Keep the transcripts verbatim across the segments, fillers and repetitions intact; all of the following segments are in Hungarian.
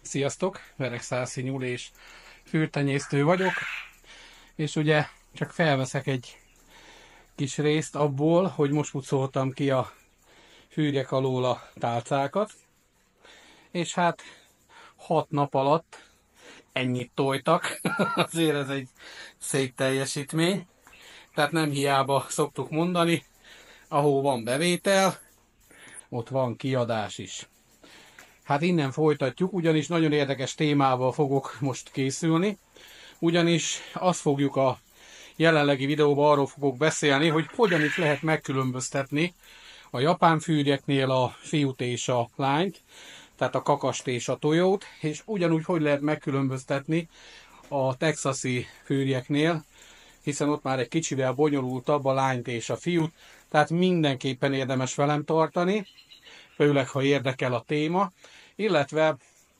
Sziasztok! Veregszászi nyúl és fűrtenyésztő vagyok, és ugye csak felveszek egy kis részt abból, hogy most pucoltam ki a fűrjek alól a tálcákat, és hát hat nap alatt ennyit tojtak, azért ez egy szép teljesítmény, tehát nem hiába szoktuk mondani, ahol van bevétel, ott van kiadás is. Hát innen folytatjuk, ugyanis nagyon érdekes témával fogok most készülni, ugyanis azt fogjuk a jelenlegi videóban, arról fogok beszélni, hogy hogyan is lehet megkülönböztetni a japán fűrjeknél a fiút és a lányt, tehát a kakast és a tojót, és ugyanúgy hogy lehet megkülönböztetni a texasi fűrjeknél, hiszen ott már egy kicsivel bonyolultabb a lányt és a fiút, tehát mindenképpen érdemes velem tartani, főleg ha érdekel a téma, illetve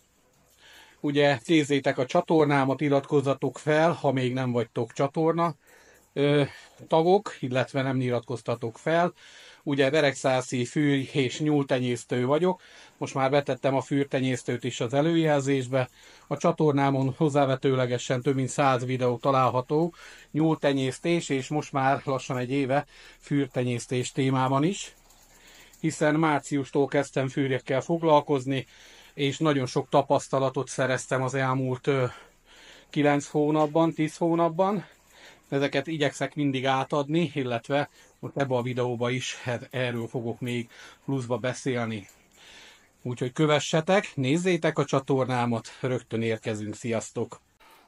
ugye nézzétek a csatornámat, iratkozzatok fel, ha még nem vagytok csatorna ö, tagok, illetve nem iratkoztatok fel. Ugye veregszászi fűr- és nyúltenyésztő vagyok, most már betettem a fűrtenyésztőt is az előjelzésbe. A csatornámon hozzávetőlegesen több mint száz videó található nyúltenyésztés, és most már lassan egy éve fűrtenyésztés témában is, hiszen márciustól kezdtem fűrjekkel foglalkozni, és nagyon sok tapasztalatot szereztem az elmúlt kilenc hónapban, tíz hónapban. Ezeket igyekszek mindig átadni, illetve most ebbe a videóba is erről fogok még pluszba beszélni. Úgyhogy kövessetek, nézzétek a csatornámat, rögtön érkezünk, sziasztok!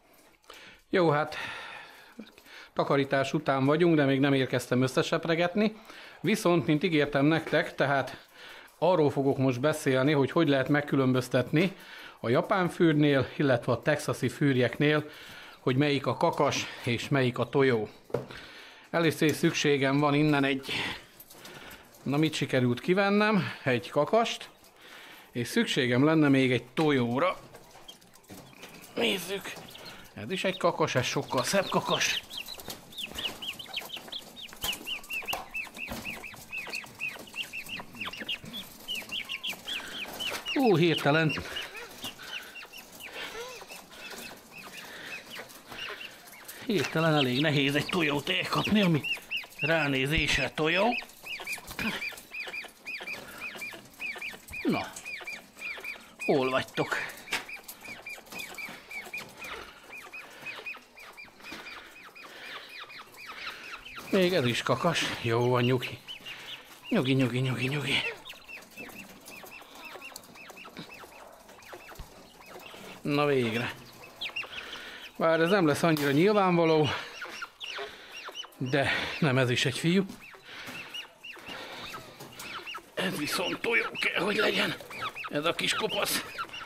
Jó, hát takarítás után vagyunk, de még nem érkeztem összesepregetni. Viszont, mint ígértem nektek, tehát arról fogok most beszélni, hogy hogy lehet megkülönböztetni a japán fűrnél, illetve a texasi fűrjeknél, hogy melyik a kakas és melyik a tojó. Először szükségem van innen egy, na mit sikerült kivennem, egy kakast, és szükségem lenne még egy tojóra. Nézzük, ez is egy kakas, ez sokkal szebb kakas. Ó, hirtelen. Hirtelen elég nehéz egy tojót elkapni, ami ránézésre tojó. Na, hol vagytok? Még ez is kakas. Jó van, nyugi. Nyugi, nyugi, nyugi, nyugi. Na végre. Bár ez nem lesz annyira nyilvánvaló, de nem, ez is egy fiú. Ez viszont tojó kell, hogy legyen. Ez a kis kopasz.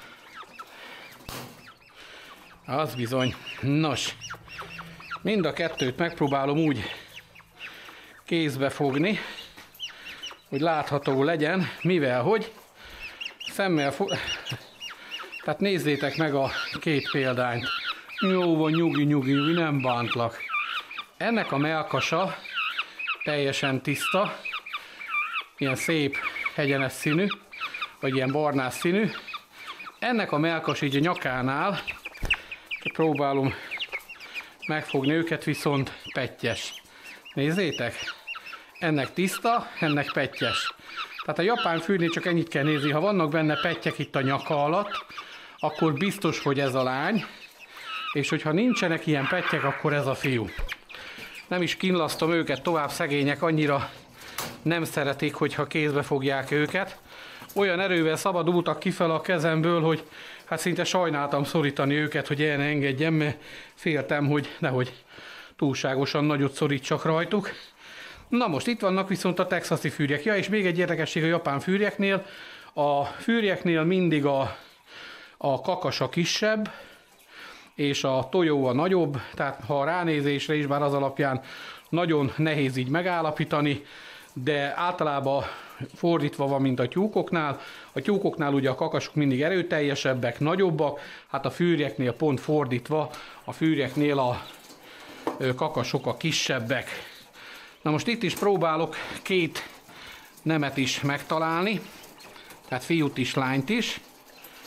Az bizony. Nos, mind a kettőt megpróbálom úgy kézbe fogni, hogy látható legyen, mivel hogy szemmel fog... Tehát nézzétek meg a két példányt. Jó van, nyugi, nyugi, nyugi, nem bántlak. Ennek a mellkasa teljesen tiszta, ilyen szép hegyenes színű, vagy ilyen barnás színű. Ennek a mellkas így a nyakánál, próbálom megfogni őket, viszont pettyes. Nézzétek, ennek tiszta, ennek pettyes. Tehát a japán fűrnél csak ennyit kell nézni, ha vannak benne pettyek itt a nyaka alatt, akkor biztos, hogy ez a lány, és hogyha nincsenek ilyen pettyek, akkor ez a fiú. Nem is kínlasztom őket tovább, szegények annyira nem szeretik, hogyha kézbe fogják őket. Olyan erővel szabadultak kifel a kezemből, hogy hát szinte sajnáltam szorítani őket, hogy el ne engedjem, mert féltem, hogy nehogy túlságosan nagyot szorítsak rajtuk. Na most itt vannak viszont a texasi fűrjek. Ja, és még egy érdekesség a japán fűrjeknél. A fűrjeknél mindig a, a kakas a kisebb, és a tojó a nagyobb, tehát ha a ránézésre is, bár az alapján nagyon nehéz így megállapítani, de általában fordítva van, mint a tyúkoknál. A tyúkoknál ugye a kakasok mindig erőteljesebbek, nagyobbak, hát a fűrjeknél pont fordítva, a fűrjeknél a kakasok a kisebbek. Na most itt is próbálok két nemet is megtalálni, tehát fiút is, lányt is.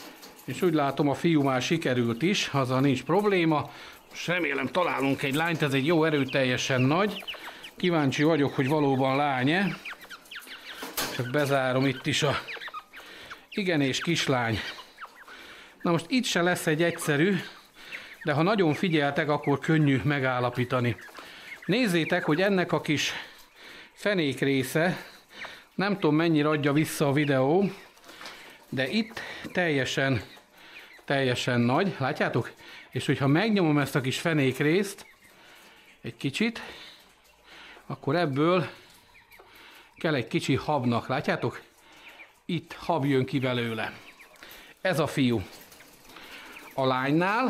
És úgy látom, a fiú már sikerült is, azzal nincs probléma. Most remélem találunk egy lányt, ez egy jó erőteljesen nagy. Kíváncsi vagyok, hogy valóban lány-e. Csak bezárom itt is a... Igen, és kislány. Na most itt se lesz egy egyszerű, de ha nagyon figyeltek, akkor könnyű megállapítani. Nézzétek, hogy ennek a kis fenék része, nem tudom mennyire adja vissza a videó, de itt teljesen, teljesen nagy, látjátok? És hogyha megnyomom ezt a kis fenék részt, egy kicsit, akkor ebből kell egy kicsi habnak, látjátok? Itt hab jön ki belőle. Ez a fiú. A lánynál,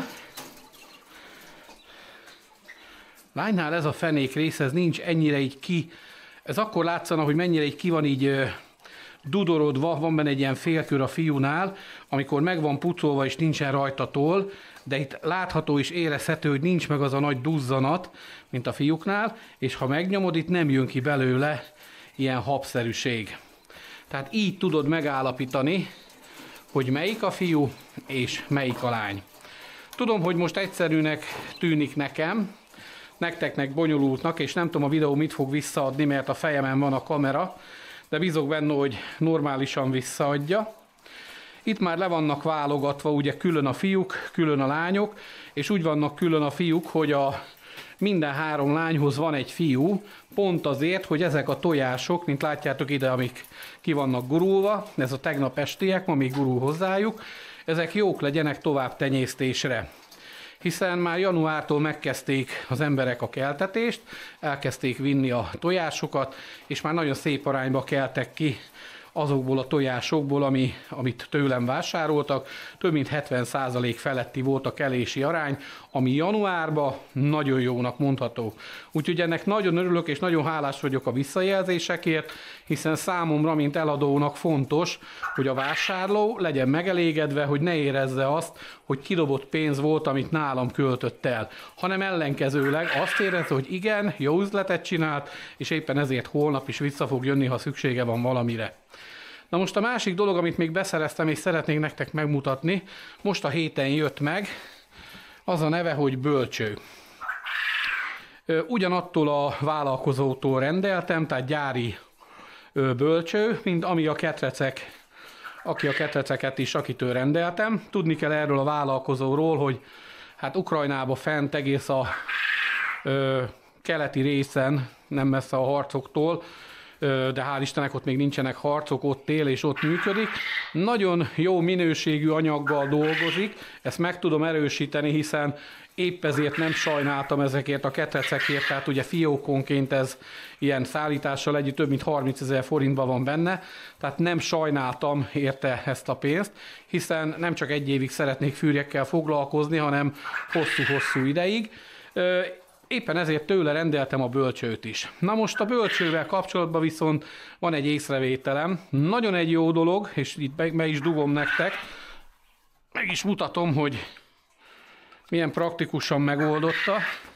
lánynál ez a fenék rész, ez nincs ennyire így ki, ez akkor látszana, hogy mennyire így ki van így dudorodva, van benne egy ilyen félkör a fiúnál, amikor meg van pucolva és nincsen rajta toll, de itt látható és érezhető, hogy nincs meg az a nagy duzzanat, mint a fiúknál, és ha megnyomod, itt nem jön ki belőle ilyen habszerűség. Tehát így tudod megállapítani, hogy melyik a fiú és melyik a lány. Tudom, hogy most egyszerűnek tűnik nekem, nekteknek bonyolultnak, és nem tudom a videó mit fog visszaadni, mert a fejemen van a kamera, de bízok benne, hogy normálisan visszaadja. Itt már le vannak válogatva ugye külön a fiúk, külön a lányok, és úgy vannak külön a fiúk, hogy a minden három lányhoz van egy fiú, pont azért, hogy ezek a tojások, mint látjátok ide, amik ki vannak gurulva, ez a tegnap estiek, ma még gurul hozzájuk, ezek jók legyenek tovább tenyésztésre. Hiszen már januártól megkezdték az emberek a keltetést, elkezdték vinni a tojásokat, és már nagyon szép arányba keltek ki azokból a tojásokból, ami, amit tőlem vásároltak. Több mint hetven százalék feletti volt a kelési arány, ami januárban nagyon jónak mondható. Úgyhogy ennek nagyon örülök, és nagyon hálás vagyok a visszajelzésekért, hiszen számomra, mint eladónak fontos, hogy a vásárló legyen megelégedve, hogy ne érezze azt, hogy kidobott pénz volt, amit nálam költött el, hanem ellenkezőleg azt érezze, hogy igen, jó üzletet csinált, és éppen ezért holnap is vissza fog jönni, ha szüksége van valamire. Na most a másik dolog, amit még beszereztem, és szeretnék nektek megmutatni, most a héten jött meg, az a neve, hogy bölcső. Ugyanattól a vállalkozótól rendeltem, tehát gyári bölcső, mint ami a ketrecek, aki a ketreceket is, akitől rendeltem. Tudni kell erről a vállalkozóról, hogy hát Ukrajnába fent egész a ö, keleti részen, nem messze a harcoktól, de hál' Istennek ott még nincsenek harcok, ott él és ott működik. Nagyon jó minőségű anyaggal dolgozik, ezt meg tudom erősíteni, hiszen épp ezért nem sajnáltam ezekért a ketrecekért, tehát ugye fiókonként ez ilyen szállítással együtt több mint harmincezer forintban van benne, tehát nem sajnáltam érte ezt a pénzt, hiszen nem csak egy évig szeretnék fűrjekkel foglalkozni, hanem hosszú-hosszú ideig. Éppen ezért tőle rendeltem a bölcsőt is. Na most a bölcsővel kapcsolatban viszont van egy észrevételem. Nagyon egy jó dolog, és itt be, be is dugom nektek. Meg is mutatom, hogy milyen praktikusan megoldotta.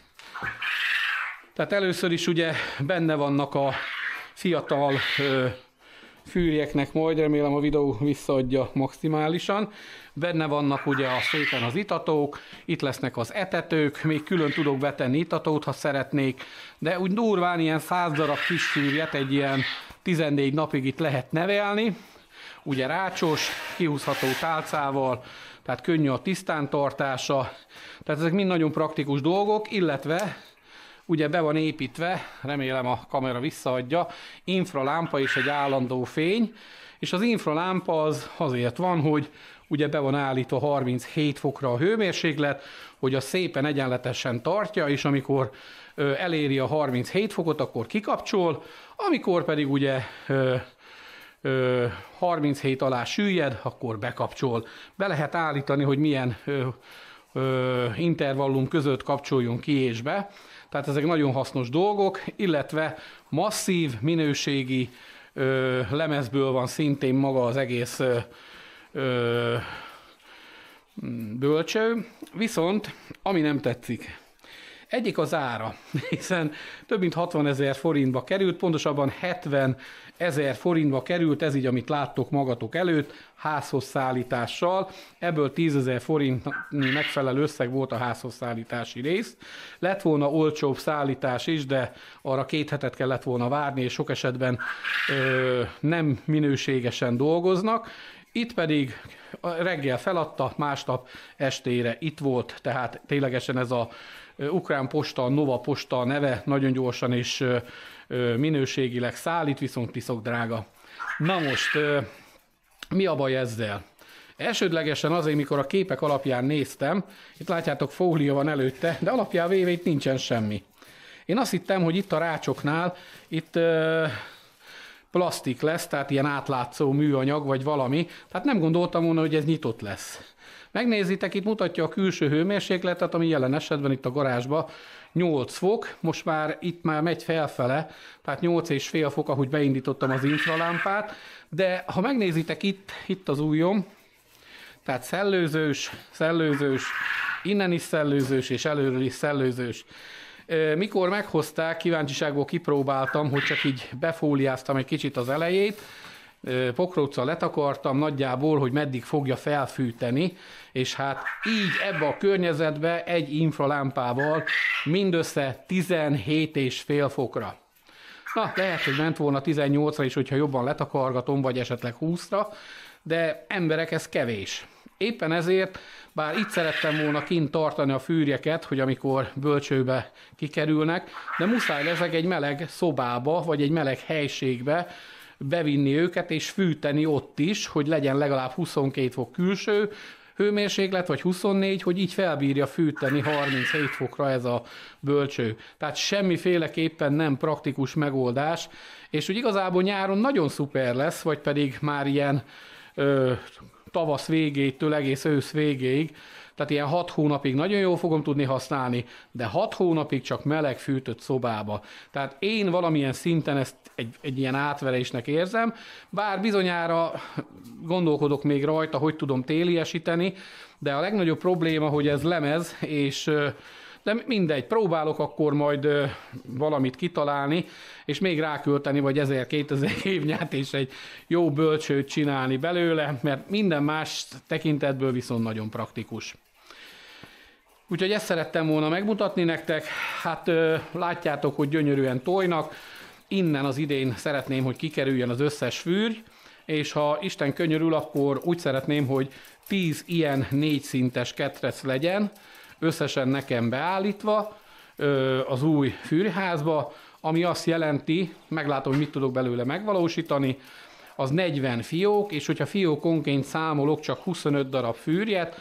Tehát először is ugye benne vannak a fiatal ö, fűrjeknek, majd remélem a videó visszaadja maximálisan. Benne vannak ugye a szépen az itatók, itt lesznek az etetők, még külön tudok betenni itatót, ha szeretnék, de úgy durván ilyen száz darab kis fűrjet egy ilyen tizennégy napig itt lehet nevelni. Ugye rácsos, kihúzható tálcával, tehát könnyű a tisztántartása, tehát ezek mind nagyon praktikus dolgok, illetve ugye be van építve, remélem a kamera visszaadja, infralámpa és egy állandó fény, és az infralámpa az azért van, hogy ugye be van állítva harminchét fokra a hőmérséklet, hogy az szépen egyenletesen tartja, és amikor ö, eléri a harminchét fokot, akkor kikapcsol, amikor pedig ugye ö, ö, harminchét alá süllyed, akkor bekapcsol. Be lehet állítani, hogy milyen ö, ö, intervallum között kapcsoljon ki és be. Tehát ezek nagyon hasznos dolgok, illetve masszív, minőségi ö, lemezből van szintén maga az egész ö, ö, bölcső. Viszont, ami nem tetszik, Egyik az ára, hiszen több mint hatvanezer forintba került, pontosabban hetven ezer forintba került, ez így, amit láttok magatok előtt, házhoz szállítással. Ebből tízezer forintnyi megfelelő összeg volt a házhoz szállítási rész. Lett volna olcsóbb szállítás is, de arra két hetet kellett volna várni, és sok esetben ö, nem minőségesen dolgoznak. Itt pedig reggel feladta, másnap estére itt volt, tehát ténylegesen ez a ukrán posta, Nova posta a neve, nagyon gyorsan és minőségileg szállít, viszont piszok drága. Na most, mi a baj ezzel? Elsődlegesen azért, mikor a képek alapján néztem, itt látjátok, fólia van előtte, de alapján véve itt nincsen semmi. Én azt hittem, hogy itt a rácsoknál, itt plastik lesz, tehát ilyen átlátszó műanyag, vagy valami, tehát nem gondoltam volna, hogy ez nyitott lesz. Megnézitek, itt mutatja a külső hőmérsékletet, ami jelen esetben itt a garázsban nyolc fok, most már itt már megy felfele, tehát nyolc és fél fok, ahogy beindítottam az infralámpát, de ha megnézitek itt, itt az ujjom, tehát szellőzős, szellőzős, innen is szellőzős, és előről is szellőzős. Mikor meghozták, kíváncsiságból kipróbáltam, hogy csak így befóliáztam egy kicsit az elejét, pokróccal letakartam nagyjából, hogy meddig fogja felfűteni, és hát így ebbe a környezetbe egy infralámpával mindössze tizenhét és fél fokra. Na, lehet, hogy ment volna tizennyolcra is, hogyha jobban letakargatom, vagy esetleg húszra, de emberek, ez kevés. Éppen ezért, bár itt szerettem volna kint tartani a fűrjeket, hogy amikor bölcsőbe kikerülnek, de muszáj leszek egy meleg szobába, vagy egy meleg helységbe bevinni őket, és fűteni ott is, hogy legyen legalább huszonkét fok külső hőmérséklet, vagy huszonnégy, hogy így felbírja fűteni harminchét fokra ez a bölcső. Tehát semmiféleképpen nem praktikus megoldás, és úgy igazából nyáron nagyon szuper lesz, vagy pedig már ilyen ö, tavasz végétől egész ősz végéig, tehát ilyen hat hónapig nagyon jól fogom tudni használni, de hat hónapig csak meleg fűtött szobába. Tehát én valamilyen szinten ezt egy, egy ilyen átverésnek érzem, bár bizonyára gondolkodok még rajta, hogy tudom téliesíteni, de a legnagyobb probléma, hogy ez lemez, és de mindegy, próbálok akkor majd valamit kitalálni, és még rákölteni, vagy ezer-kétezer évnyát, és egy jó bölcsőt csinálni belőle, mert minden más tekintetből viszont nagyon praktikus. Úgyhogy ezt szerettem volna megmutatni nektek. Hát látjátok, hogy gyönyörűen tojnak. Innen az idén szeretném, hogy kikerüljön az összes fűrj, és ha Isten könyörül, akkor úgy szeretném, hogy tíz ilyen négy szintes ketrec legyen, összesen nekem beállítva az új fűrjházba, ami azt jelenti, meglátom, hogy mit tudok belőle megvalósítani, az negyven fiók, és hogyha fiókonként számolok csak huszonöt darab fűrjet,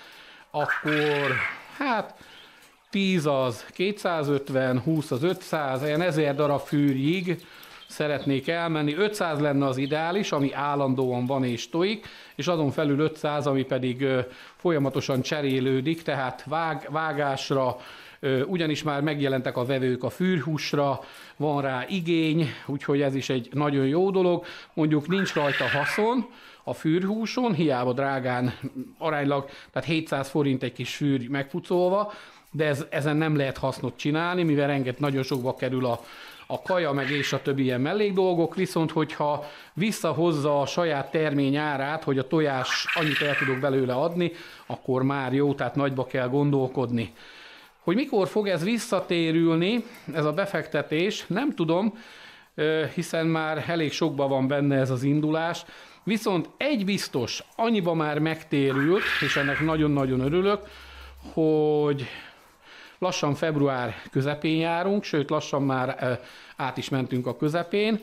akkor hát tíz az kétszázötven, húsz az ötszáz, ilyen ezer darab fűrjig szeretnék elmenni. ötszáz lenne az ideális, ami állandóan van és tojik, és azon felül ötszáz, ami pedig folyamatosan cserélődik, tehát vág, vágásra, ugyanis már megjelentek a vevők a fűrhúsra, van rá igény, úgyhogy ez is egy nagyon jó dolog. Mondjuk nincs rajta haszon a fűrhúson, hiába drágán aránylag, tehát hétszáz forint egy kis fűr megpucolva, de ez, ezen nem lehet hasznot csinálni, mivel renget nagyon sokba kerül a, a kaja, meg és a többi ilyen mellékdolgok, viszont hogyha visszahozza a saját termény árát, hogy a tojás annyit el tudok belőle adni, akkor már jó, tehát nagyba kell gondolkodni. Hogy mikor fog ez visszatérülni, ez a befektetés, nem tudom, hiszen már elég sokban van benne ez az indulás, viszont egy biztos, annyiba már megtérült, és ennek nagyon-nagyon örülök, hogy lassan február közepén járunk, sőt lassan már át is mentünk a közepén.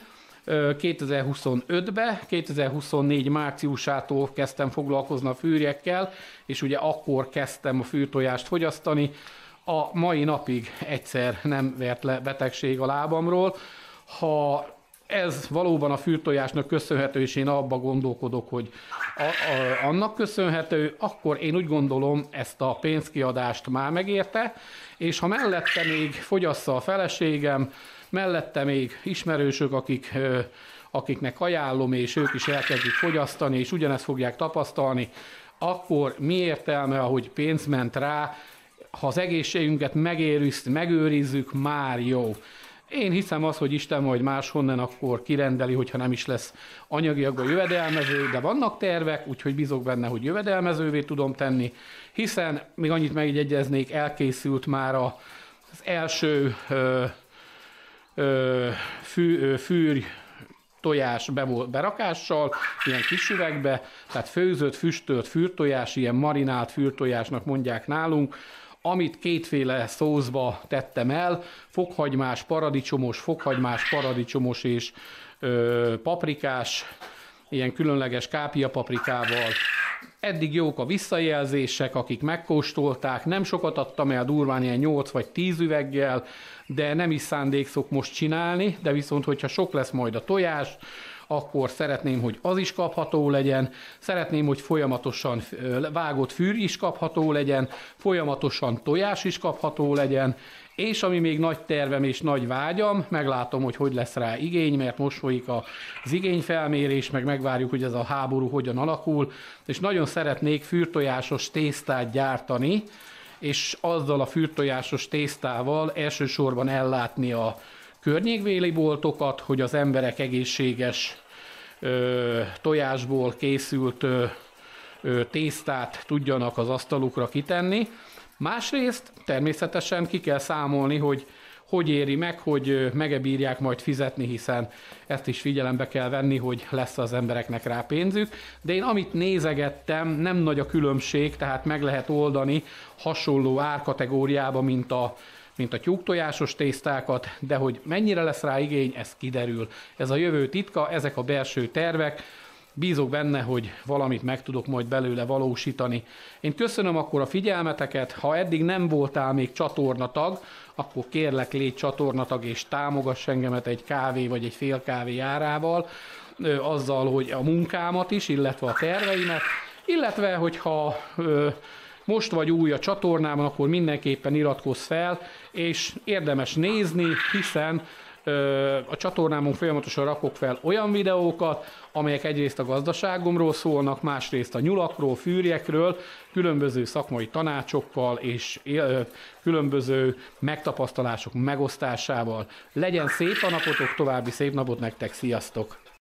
kétezer-huszonötbe, kétezer-huszonnégy márciusától kezdtem foglalkozni a fűrjekkel, és ugye akkor kezdtem a fűrtojást fogyasztani. A mai napig egyszer nem vert le betegség a lábamról. Ha ez valóban a fűrtojásnak köszönhető, és én abba gondolkodok, hogy a, a, annak köszönhető, akkor én úgy gondolom, ezt a pénzkiadást már megérte, és ha mellette még fogyassza a feleségem, mellette még ismerősök, akik, akiknek ajánlom, és ők is elkezdik fogyasztani, és ugyanezt fogják tapasztalni, akkor mi értelme, ahogy pénz ment rá, ha az egészségünket megőrizzük, megőrizzük, már jó. Én hiszem azt, hogy Isten majd máshonnan akkor kirendeli, hogyha nem is lesz anyagiakban jövedelmező, de vannak tervek, úgyhogy bízok benne, hogy jövedelmezővé tudom tenni, hiszen még annyit megjegyeznék, elkészült már az első ö, ö, fű, ö, fűrj tojás berakással, ilyen kis üvegbe, tehát főzött, füstölt fűrtojás, ilyen marinált fűrtojásnak mondják nálunk, amit kétféle szószba tettem el, fokhagymás, paradicsomos, fokhagymás, paradicsomos és ö, paprikás, ilyen különleges kápia paprikával. Eddig jók a visszajelzések, akik megkóstolták, nem sokat adtam el, durván ilyen nyolc vagy tíz üveggel, de nem is szándékszok most csinálni, de viszont, hogyha sok lesz majd a tojás, akkor szeretném, hogy az is kapható legyen, szeretném, hogy folyamatosan vágott fűrj is kapható legyen, folyamatosan tojás is kapható legyen, és ami még nagy tervem és nagy vágyam, meglátom, hogy hogy lesz rá igény, mert most folyik az igényfelmérés, meg megvárjuk, hogy ez a háború hogyan alakul, és nagyon szeretnék fűrtojásos tésztát gyártani, és azzal a fűrtojásos tésztával elsősorban ellátni a környékbéli boltokat, hogy az emberek egészséges ö, tojásból készült ö, ö, tésztát tudjanak az asztalukra kitenni. Másrészt természetesen ki kell számolni, hogy hogy éri meg, hogy meg bírják majd fizetni, hiszen ezt is figyelembe kell venni, hogy lesz az embereknek rá pénzük. De én amit nézegettem, nem nagy a különbség, tehát meg lehet oldani hasonló árkategóriába, mint a mint a tyúktojásos tésztákat, de hogy mennyire lesz rá igény, ez kiderül. Ez a jövő titka, ezek a belső tervek, bízok benne, hogy valamit meg tudok majd belőle valósítani. Én köszönöm akkor a figyelmeteket, ha eddig nem voltál még csatornatag, akkor kérlek, légy csatornatag és támogass engemet egy kávé vagy egy fél kávé árával, azzal, hogy a munkámat is, illetve a terveimet, illetve hogyha ö, most vagy új a csatornában, akkor mindenképpen iratkozz fel, és érdemes nézni, hiszen ö, a csatornámon folyamatosan rakok fel olyan videókat, amelyek egyrészt a gazdaságomról szólnak, másrészt a nyulakról, fűrjekről, különböző szakmai tanácsokkal és ö, különböző megtapasztalások megosztásával. Legyen szép a napotok, további szép napot nektek, sziasztok!